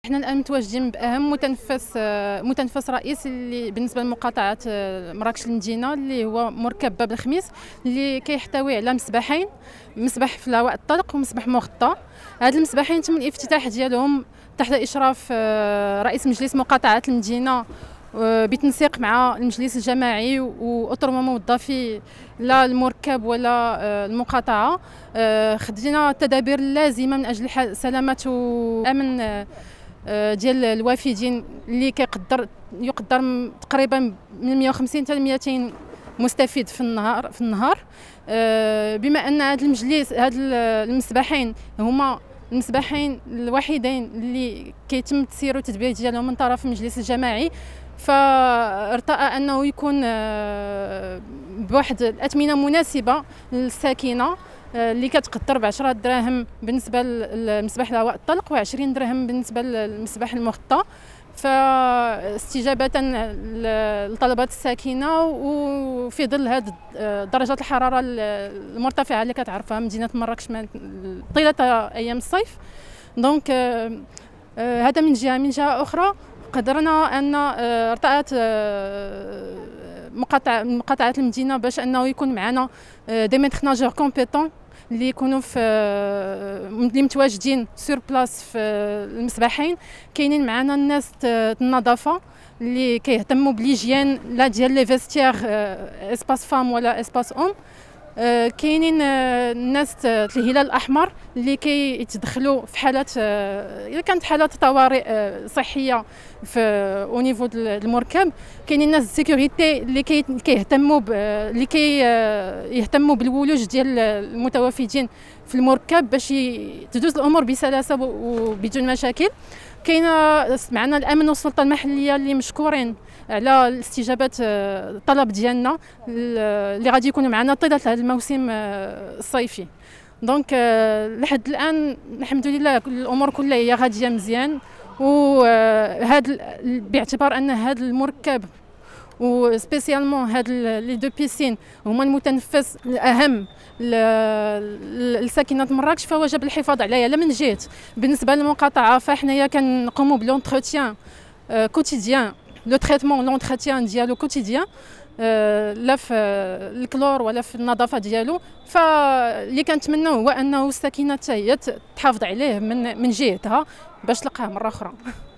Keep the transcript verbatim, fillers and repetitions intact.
احنا الان متواجدين باهم متنفس متنفس رئيسي اللي بالنسبه لمقاطعه مراكش المدينه، اللي هو مركب باب الخميس، اللي كيحتوي على مسبحين، مسبح في الهواء الطلق ومسبح مغطى. هاد المسبحين تم الافتتاح ديالهم تحت اشراف رئيس مجلس مقاطعه المدينه بتنسيق مع المجلس الجماعي واطر موظفي لا المركب ولا المقاطعه. خدينا التدابير اللازمه من اجل سلامه وامن ديال الوافدين اللي كيقدر يقدر تقريبا من مئة وخمسين حتى مئتين مستفيد في النهار في النهار بما ان هذا المجلس هاد المسبحين هما المسبحين الوحيدين اللي كيتم تسيير وتدبير ديالهم من طرف المجلس الجماعي، فارتأى انه يكون بواحد الاثمنه مناسبه للساكنه اللي كتقدر ب عشرة دراهم بالنسبه للمسبح الهواء الطلق و20 درهم بالنسبه للمسبح المغطى، فاستجابه لطلبات الساكنه وفي ظل هذه درجات الحراره المرتفعه اللي كتعرفها مدينه مراكش طيله ايام الصيف. دونك هذا من جهه. من جهه اخرى قدرنا ان ارتأت مقاطعه مقاطعه المدينه باش انه يكون معنا دي ميتر ناجور كومبيتون اللي يكونوا في اللي متواجدين سور بلاص في المسبحين. كاينين معنا الناس النظافه اللي كيهتموا بليجيان لا ديال لي فيستير اسباس فام ولا اسباس اون. كاينين الناس الهلال الاحمر اللي كيتدخلوا في حالات اذا كانت حالات طوارئ صحيه في او نيفو المركب. كاينين الناس السيكوريتي اللي كيهتموا اللي كيهتموا بالولوج ديال المتوافدين في المركب باش تدوز الامور بسلاسه وبدون مشاكل. كاينه معنا الامن والسلطه المحليه اللي مشكورين على استجابه الطلب ديالنا اللي غادي يكونوا معنا طيله هذا الموسم الصيفي. دونك لحد الان الحمد لله الامور كلها هي غاديه مزيان، وهذا باعتبار ان هذا المركب وسبيسيالمون هاد لي دو بيسين هما المتنفس الاهم لساكنه مراكش، فوجب الحفاظ عليها. لا من جهه بالنسبه للمقاطعه فاحنايا كنقوموا بلونتروتيان كوتيديان لو تريتمون لونتروتيان ديالو كوتيديان لا في الكلور ولا في النظافه ديالو، فاللي كنتمنوا هو انه الساكنه حتى هي تحافظ عليه من من جهتها باش تلقاه مره اخرى.